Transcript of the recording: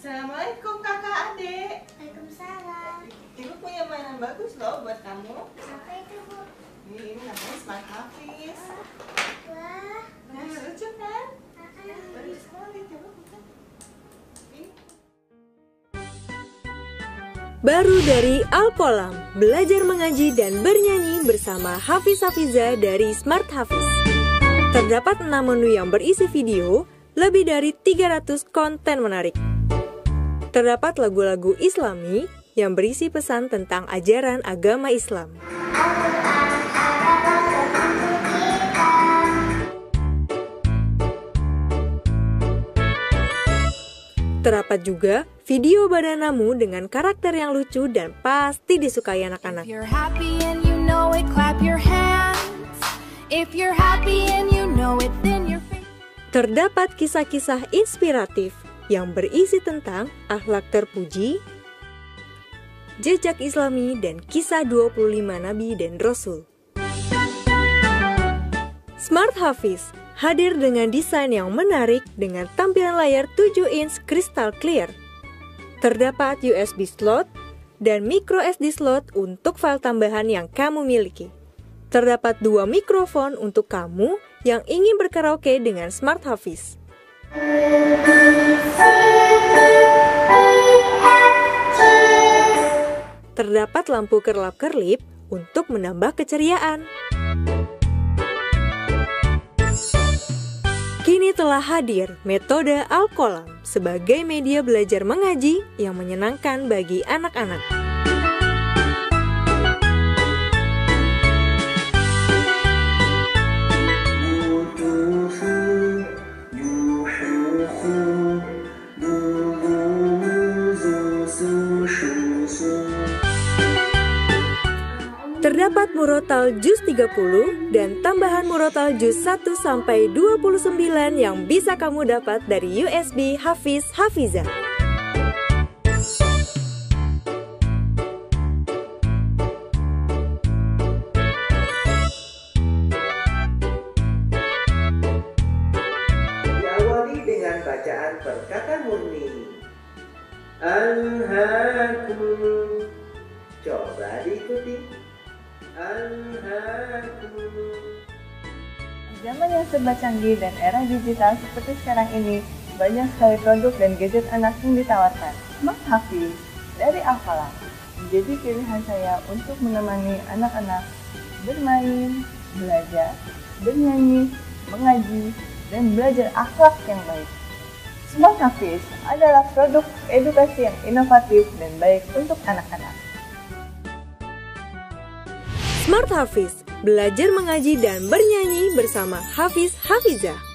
Assalamualaikum kakak adik. Waalaikumsalam. Ibu punya mainan bagus loh buat kamu. Apa itu, Bu? Ini namanya Smart Hafiz. Wah, Nah, lucu kan? bagus. Bagus sekali, coba buka. Ini. Baru dari Al-Qolam, belajar mengaji dan bernyanyi bersama Hafiz Hafiza dari Smart Hafiz. Terdapat 6 menu yang berisi video, lebih dari 300 konten menarik. Terdapat lagu-lagu Islami yang berisi pesan tentang ajaran agama Islam. Terdapat juga video badanamu dengan karakter yang lucu dan pasti disukai anak-anak. If you're happy and you know it, clap your hands. If you're happy and you know it, then you're Terdapat kisah-kisah inspiratif yang berisi tentang akhlak terpuji, jejak Islami, dan kisah 25 Nabi dan Rasul. Smart Hafiz hadir dengan desain yang menarik dengan tampilan layar 7 inch crystal clear. Terdapat USB slot dan micro SD slot untuk file tambahan yang kamu miliki. Terdapat 2 mikrofon untuk kamu yang ingin berkaraoke dengan Smart Hafiz. Terdapat lampu kerlap-kerlip untuk menambah keceriaan. Kini telah hadir metode Al-Qolam sebagai media belajar mengaji yang menyenangkan bagi anak-anak. Terdapat murotal juz 30 dan tambahan murotal juz 1 sampai 29 yang bisa kamu dapat dari USB Hafiz Hafiza. Diawali dengan bacaan perkataan murni. Anhaakum. Coba diikuti. Zaman yang serba canggih dan era digital seperti sekarang ini, banyak sekali produk dan gadget anak yang ditawarkan. Smart Hafiz dari Al-Qolam menjadi pilihan saya untuk menemani anak-anak bermain, belajar, bernyanyi, mengaji, dan belajar akhlak yang baik. Smart Hafiz adalah produk edukasi yang inovatif dan baik untuk anak-anak. Smart Hafiz, belajar mengaji dan bernyanyi bersama Hafiz Hafiza.